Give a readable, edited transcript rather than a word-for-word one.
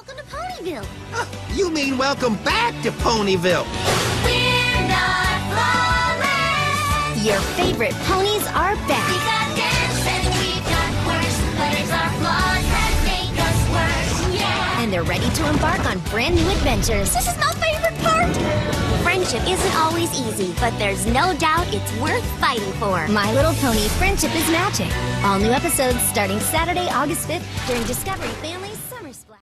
Welcome to Ponyville. You mean welcome back to Ponyville. We're not flawless. Your favorite ponies are back. We got dance and we got worse, but it's our flaws that make us worse. Yeah. And they're ready to embark on brand new adventures. This is my favorite part. Friendship isn't always easy, but there's no doubt it's worth fighting for. My Little Pony: Friendship is Magic. All new episodes starting Saturday, August 5th during Discovery Family